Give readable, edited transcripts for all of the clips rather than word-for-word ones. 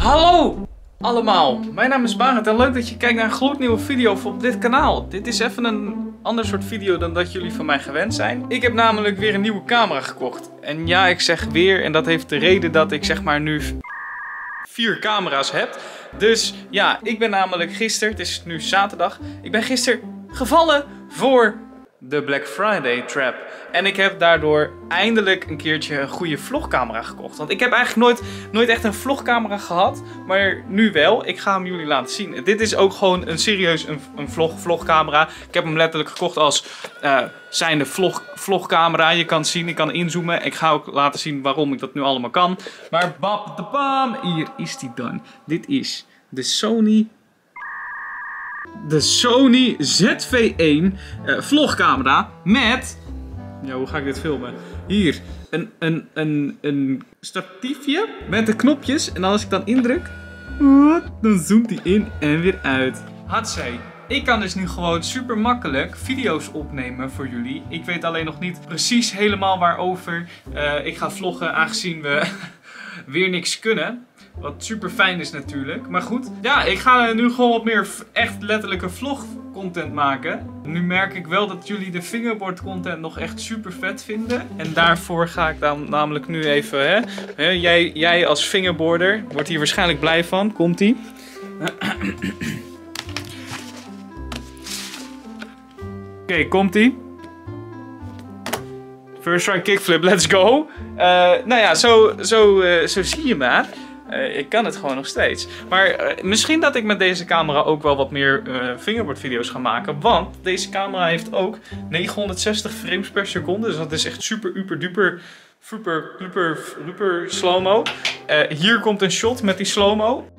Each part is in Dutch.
Hallo allemaal, mijn naam is Barend en leuk dat je kijkt naar een gloednieuwe video op dit kanaal. Dit is even een ander soort video dan dat jullie van mij gewend zijn. Ik heb namelijk weer een nieuwe camera gekocht. En ja, ik zeg weer, en dat heeft de reden dat ik zeg maar nu 4 camera's heb. Dus ja, ik ben namelijk gisteren, het is nu zaterdag, ik ben gisteren gevallen voor de Black Friday trap. En ik heb daardoor eindelijk een keertje een goede vlogcamera gekocht. Want ik heb eigenlijk nooit echt een vlogcamera gehad. Maar nu wel. Ik ga hem jullie laten zien. Dit is ook gewoon een serieus een vlogcamera. Ik heb hem letterlijk gekocht als zijnde vlogcamera. Je kan zien, ik kan inzoomen. Ik ga ook laten zien waarom ik dat nu allemaal kan. Maar bam, hier is die dan. Dit is de Sony ZV-1 vlogcamera met... Ja, hoe ga ik dit filmen? Hier, een statiefje met de knopjes. En als ik dan indruk, dan zoomt hij in en weer uit. Hatsé. Ik kan dus nu gewoon super makkelijk video's opnemen voor jullie. Ik weet alleen nog niet precies helemaal waarover ik ga vloggen, aangezien we weer niks kunnen. Wat super fijn is natuurlijk. Maar goed, ja, ik ga nu gewoon wat meer echt letterlijke vlog content maken. Nu merk ik wel dat jullie de fingerboard content nog echt super vet vinden. En daarvoor ga ik dan namelijk nu even, jij als fingerboarder wordt hier waarschijnlijk blij van. Komt-ie. Oké, komt-ie. First try kickflip, let's go. Nou ja, zo zie je maar. Ik kan het gewoon nog steeds. Maar misschien dat ik met deze camera ook wel wat meer fingerboard video's ga maken. Want deze camera heeft ook 960 frames per seconde. Dus dat is echt super, duper, super slow-mo. Hier komt een shot met die slow-mo.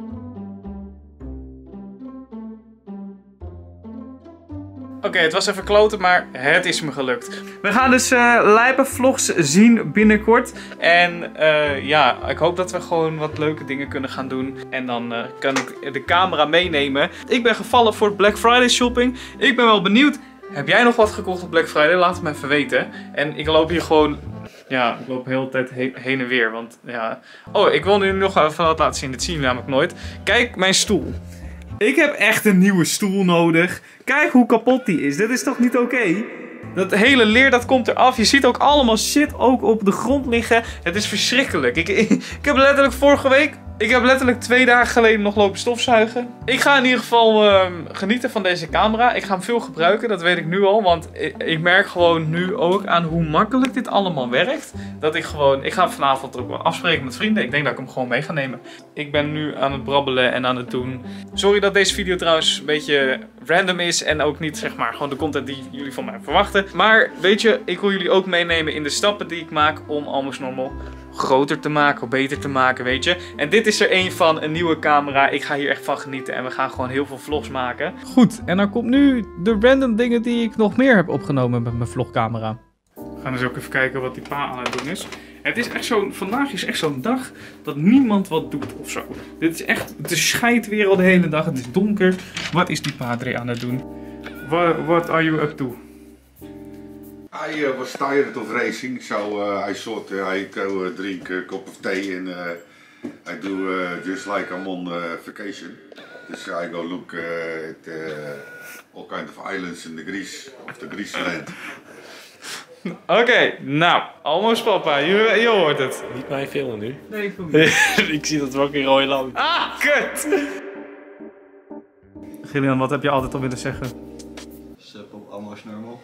Oké, het was even kloten, maar het is me gelukt. We gaan dus lijpe vlogs zien binnenkort. En ja, ik hoop dat we gewoon wat leuke dingen kunnen gaan doen. En dan kan ik de camera meenemen. Ik ben gevallen voor Black Friday shopping. Ik ben wel benieuwd. Heb jij nog wat gekocht op Black Friday? Laat het me even weten. En ik loop hier gewoon... Ja, ik loop de hele tijd heen en weer. Want ja... Oh, ik wil nu nog even wat laten zien. Dit zien jullie namelijk nooit. Kijk, mijn stoel. Ik heb echt een nieuwe stoel nodig. Kijk hoe kapot die is. Dit is toch niet oké? Dat hele leer dat komt eraf. Je ziet ook allemaal shit ook op de grond liggen. Het is verschrikkelijk. Ik heb letterlijk vorige week... Ik heb letterlijk 2 dagen geleden nog lopen stofzuigen. Ik ga in ieder geval genieten van deze camera. Ik ga hem veel gebruiken, dat weet ik nu al. Want ik merk gewoon nu ook aan hoe makkelijk dit allemaal werkt. Dat ik gewoon... Ik ga vanavond ook wel afspreken met vrienden. Ik denk dat ik hem gewoon mee ga nemen. Ik ben nu aan het brabbelen en aan het doen. Sorry dat deze video trouwens een beetje random is. En ook niet zeg maar gewoon de content die jullie van mij verwachten. Maar weet je, ik wil jullie ook meenemen in de stappen die ik maak om Almost Normal groter te maken of beter te maken, weet je. En dit is er een van, een nieuwe camera. Ik ga hier echt van genieten en we gaan gewoon heel veel vlogs maken. Goed, en dan komt nu de random dingen die ik nog meer heb opgenomen met mijn vlogcamera. We gaan dus ook even kijken wat die pa aan het doen is. Het is echt zo, vandaag is echt zo'n dag dat niemand wat doet of zo. Dit is echt, het schijt weer al de hele dag, het is donker. Wat is die padre aan het doen? What are you up to? I was tired of racing, so I thought I go drink a cup of tea and I do just like I'm on vacation. Dus I go look at all kind of islands in the Greece, of the Greece land. Oké, nou, Almost papa, je hoort het. Niet mij filmen nu. Nee, ik film niet. Ik zie dat ook in rode lamp. Ah, kut! Gillian, wat heb je altijd al willen zeggen? Sup op Almost Normal.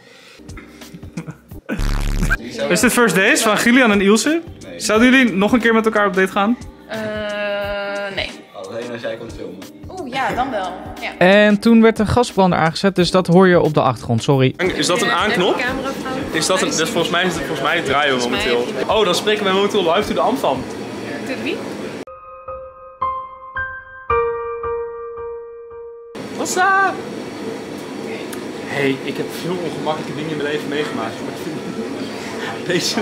Is dit first days van Gillian en Ilse? Nee. Zouden jullie nog een keer met elkaar op date gaan? Nee. Alleen als jij komt filmen. Oeh, ja, dan wel. Ja. En toen werd de gasbrander aangezet, dus dat hoor je op de achtergrond, sorry. Is dat een aanknop? Is dat een, dus volgens mij draaien we momenteel. Oh, dan spreken wij momenteel live to de Amfam. Doe wie? What's up? Hey, ik heb veel ongemakkelijke dingen in mijn leven meegemaakt. Deze...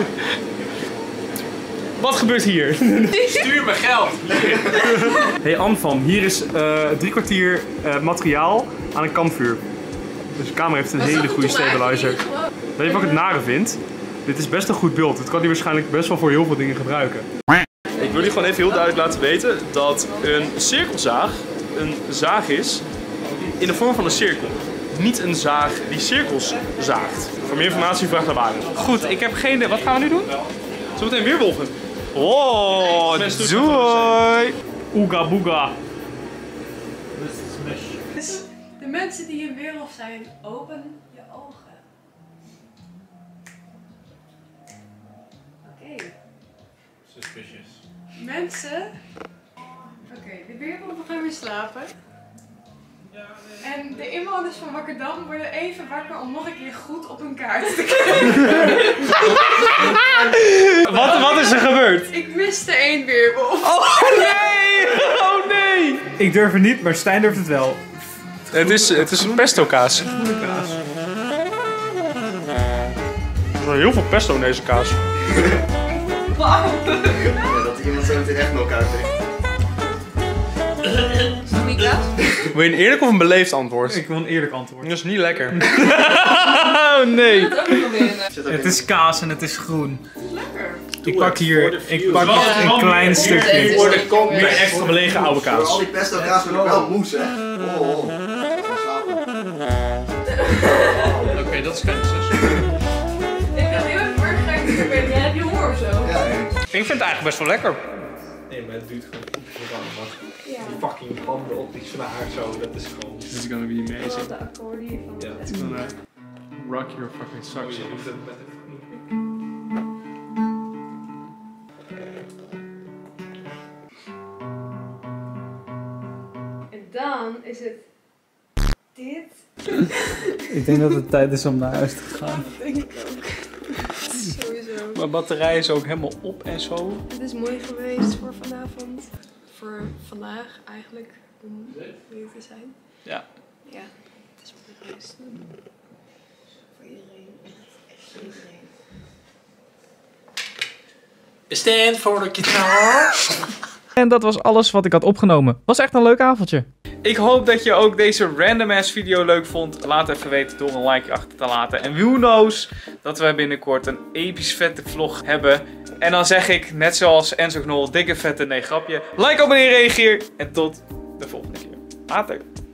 Wat gebeurt hier? Stuur me geld! Hey Amfam, hier is 3 kwartier materiaal aan een kampvuur. Dus de camera heeft een hele goede stabilizer. Weet je wat ik het nare vind? Dit is best een goed beeld. Het kan hij waarschijnlijk best wel voor heel veel dingen gebruiken. Ik wil jullie gewoon even heel duidelijk laten weten dat een cirkelzaag een zaag is in de vorm van een cirkel. Niet een zaag die cirkels zaagt. Voor meer informatie vraag naar Waren. Goed, ik heb geen idee. Wat gaan we nu doen? Zometeen weerwolven. Oh, doei! Oega boega. Dus de mensen die in weerwolf zijn, open je ogen. Oké. Suspicious. Mensen. Oké, de weerwolven gaan weer slapen. En de inwoners van Wakkerdam worden even wakker om nog een keer goed op hun kaart te kijken. Wat is er gebeurd? Ik miste 1 weerwolf. Oh nee! Oh nee! Ik durf het niet, maar Stijn durft het wel. Het is een pesto kaas. Er is heel veel pesto in deze kaas. Wauw. Ja, dat iemand zo meteen echt melk uitdrinkt. Wil je een eerlijk of een beleefd antwoord? Ik wil een eerlijk antwoord. Dat is niet lekker. Oh nee! Het is kaas en het is groen. Lekker. Ik pak hier een klein stukje. Een extra belegen oude Door al kaas. die pesto kaas wordt ook wel moes, hè? Oh. Ga slapen. Oké, dat is kennis. Ik ben heel erg gek. Ik ben jij heb je honger of zo? Ja, hè. Ik vind het eigenlijk best wel lekker. Nee, maar het duurt gewoon goed. Ja. Die fucking handen op die snaar zo, dat is gewoon... This is gonna be amazing. De accordeon van Ja. It's gonna rock your fucking socks off. En dan is het dit. Ik denk dat het tijd is om naar huis te gaan. Denk ik ook. Sowieso. Mijn batterij is ook helemaal op en zo. Het is mooi geweest voor vanavond. Voor vandaag eigenlijk. Om weer te zijn. Ja. Ja, het is mooi geweest. Voor iedereen. Echt iedereen. Stand for the guitar. En dat was alles wat ik had opgenomen. Was echt een leuk avondje. Ik hoop dat je ook deze random ass video leuk vond. Laat even weten door een like achter te laten. En who knows dat we binnenkort een episch vette vlog hebben. En dan zeg ik, net zoals Enzo Knol, dikke vette nee grapje. Like, abonneer, reageer. En tot de volgende keer. Later.